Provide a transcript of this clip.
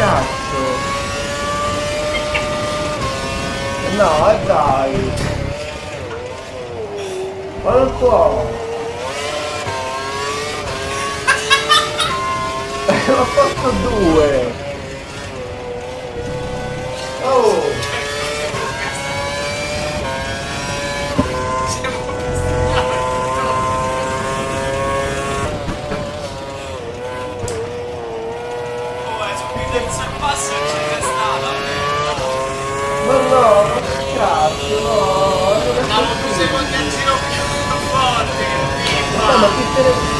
cazzo? No, e dai. Ma non può. Ho fatto due. Oh. Ma no, ma che cazzo, no! No, tu sei qualche giro più forte! No, ma che te ne...